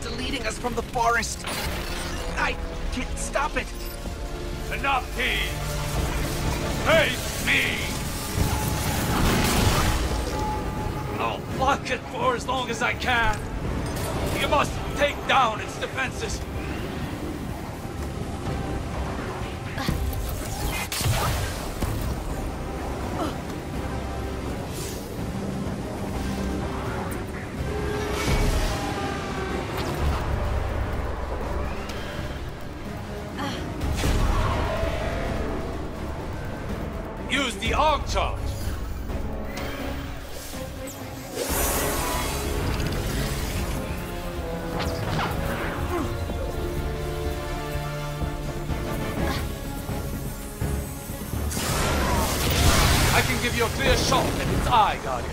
deleting us from the forest. I can't stop it. Enough, Keys! Face me! I'll block it for as long as I can. You must take down its defenses. Use the arc charge. I can give you a clear shot at its eye, Guardian.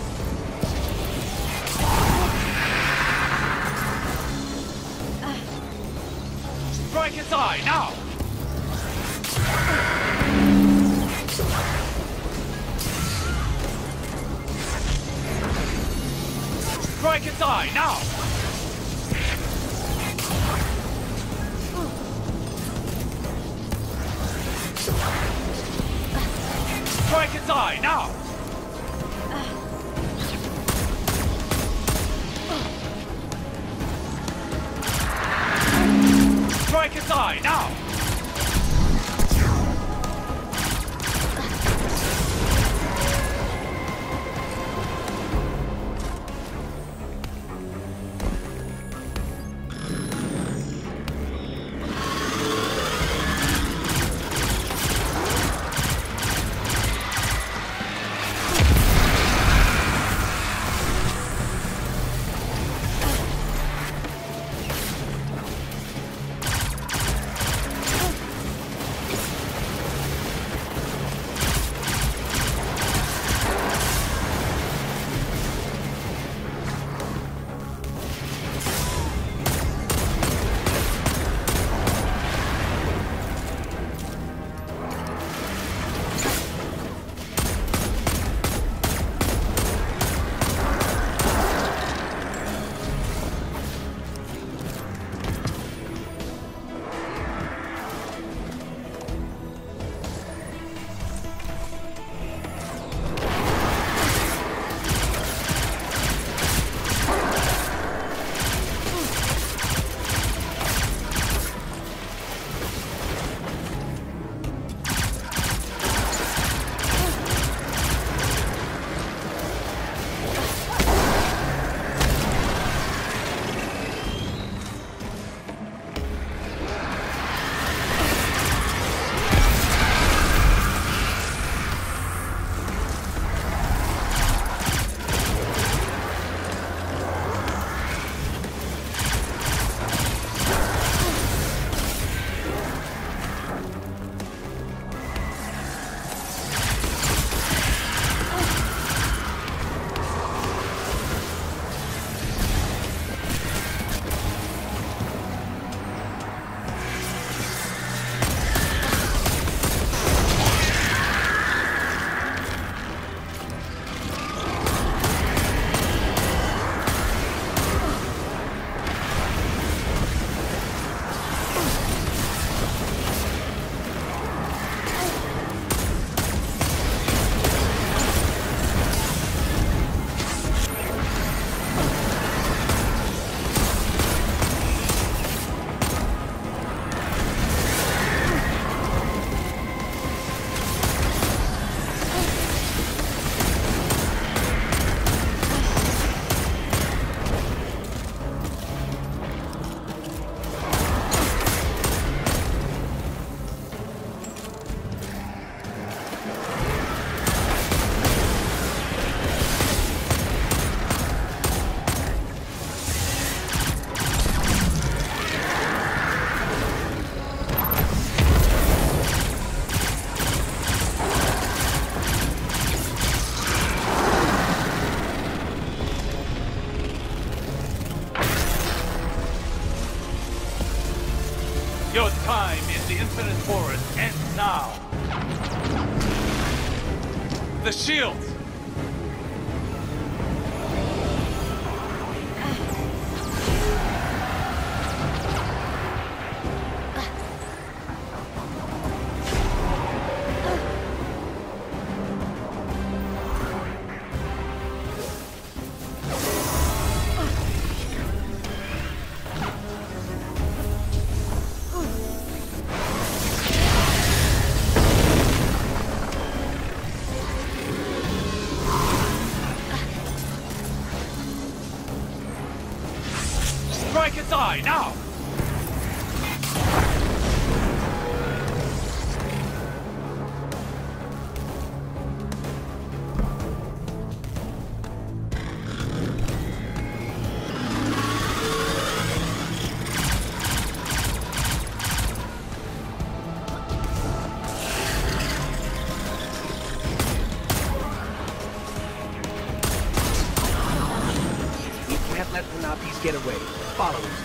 Strike its eye, now! Strike its eye, now! Strike its eye, now! Strike its eye, now! Your time in the Infinite Forest ends now. The shields! Strike its eye, now! Can't let the Nazis get away. Follow us.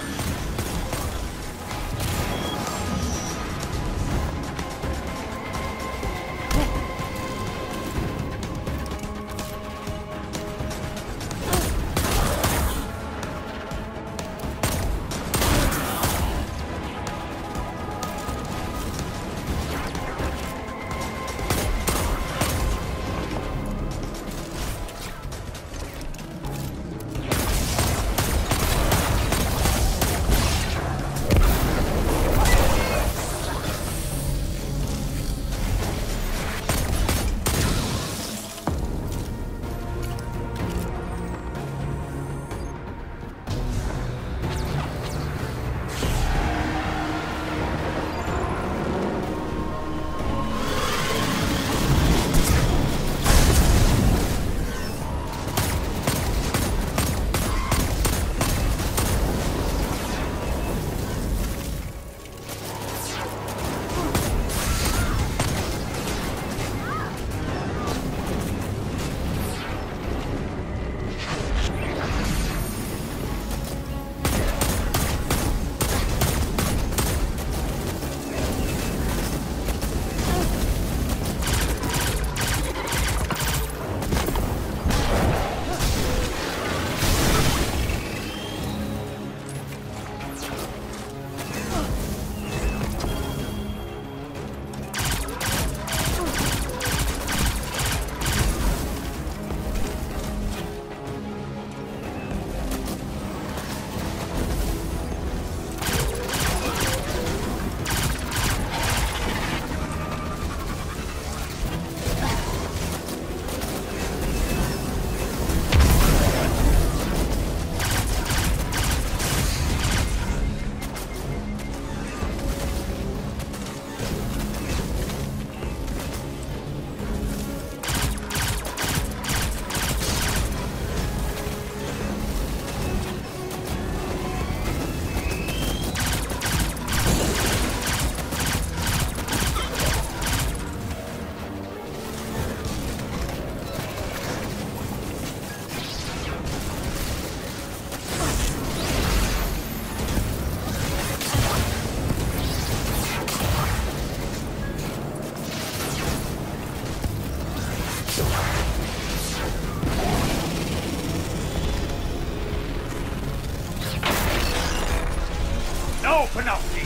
No, Penelope!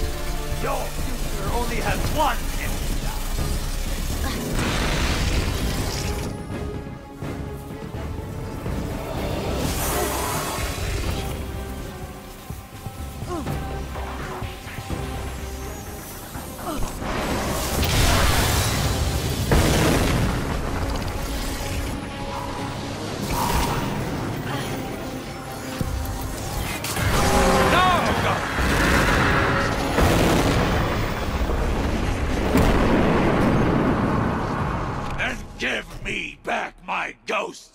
Your future only has one empty now. Give me back my ghost!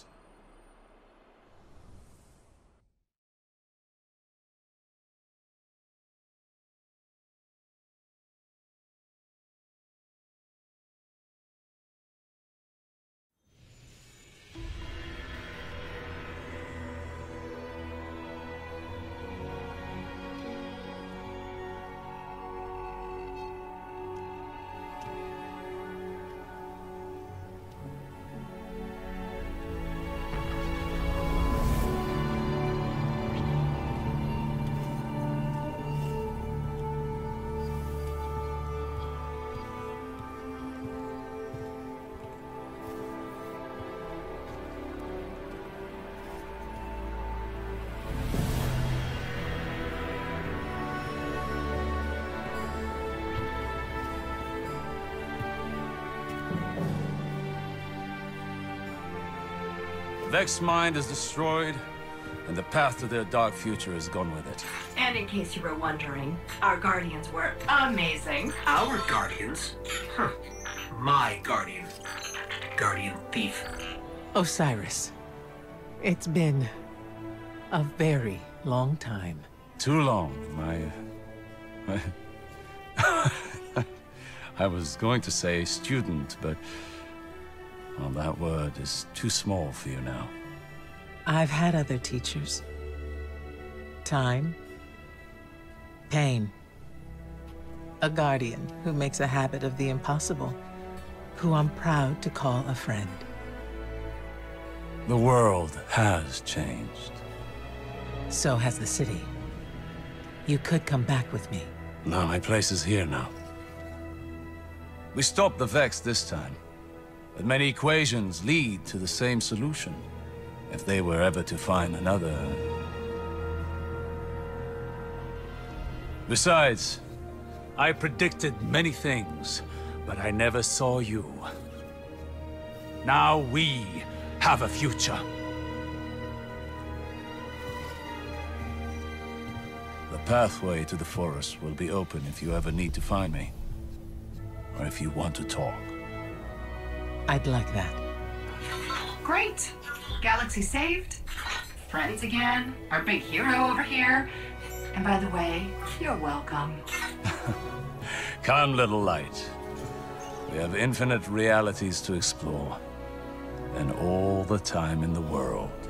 Vex's mind is destroyed, and the path to their dark future is gone with it. And in case you were wondering, our guardians were amazing. Our guardians? Huh. My guardian. Guardian thief. Osiris, it's been a very long time. Too long, I was going to say student, but... well, that word is too small for you now. I've had other teachers. Time. Pain. A guardian who makes a habit of the impossible, who I'm proud to call a friend. The world has changed. So has the city. You could come back with me. No, my place is here now. We stopped the Vex this time, but many equations lead to the same solution. If they were ever to find another... Besides, I predicted many things, but I never saw you. Now we have a future. The pathway to the forest will be open if you ever need to find me. Or if you want to talk. I'd like that. Great. Galaxy saved. Friends again. Our big hero over here. And by the way, you're welcome. Come, little light. We have infinite realities to explore. And all the time in the world.